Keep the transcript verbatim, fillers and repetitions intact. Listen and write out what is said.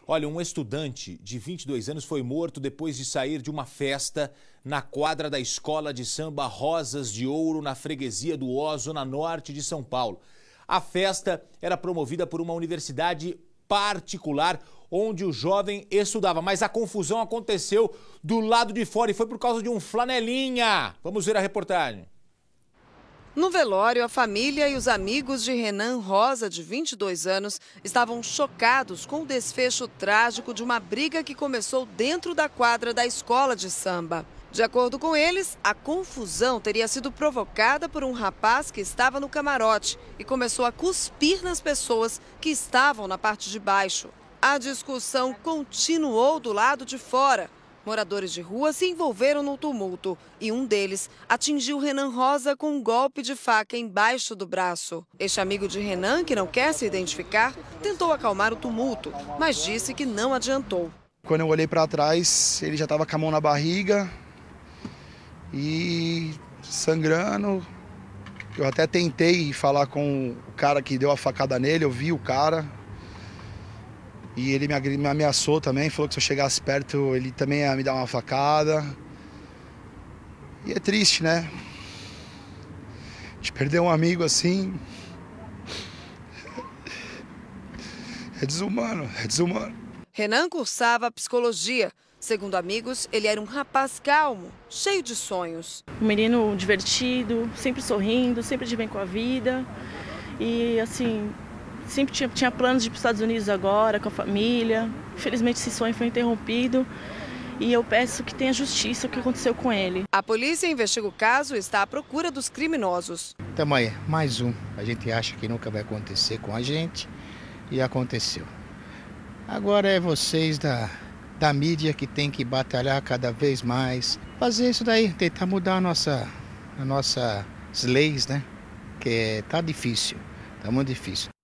Olha, um estudante de vinte e dois anos foi morto depois de sair de uma festa na quadra da escola de samba Rosas de Ouro, na freguesia do Ó, zona norte de São Paulo. A festa era promovida por uma universidade particular onde o jovem estudava, mas a confusão aconteceu do lado de fora e foi por causa de um flanelinha. Vamos ver a reportagem. No velório, a família e os amigos de Renan Rosa, de vinte e dois anos, estavam chocados com o desfecho trágico de uma briga que começou dentro da quadra da escola de samba. De acordo com eles, a confusão teria sido provocada por um rapaz que estava no camarote e começou a cuspir nas pessoas que estavam na parte de baixo. A discussão continuou do lado de fora. Moradores de rua se envolveram no tumulto e um deles atingiu Renan Rosa com um golpe de faca embaixo do braço. Este amigo de Renan, que não quer se identificar, tentou acalmar o tumulto, mas disse que não adiantou. Quando eu olhei para trás, ele já estava com a mão na barriga e sangrando. Eu até tentei falar com o cara que deu a facada nele, eu vi o cara. E ele me ameaçou também, falou que se eu chegasse perto ele também ia me dar uma facada. E é triste, né? A gente perder um amigo assim é desumano, é desumano. Renan cursava psicologia. Segundo amigos, ele era um rapaz calmo, cheio de sonhos. Um menino divertido, sempre sorrindo, sempre de bem com a vida. E assim, sempre tinha, tinha planos de ir para os Estados Unidos agora, com a família. Infelizmente esse sonho foi interrompido e eu peço que tenha justiça o que aconteceu com ele. A polícia investiga o caso e está à procura dos criminosos. Então, aí, mais um. A gente acha que nunca vai acontecer com a gente e aconteceu. Agora é vocês da, da mídia que tem que batalhar cada vez mais. Fazer isso daí, tentar mudar a nossa, a nossas leis, né? Que tá difícil, tá muito difícil.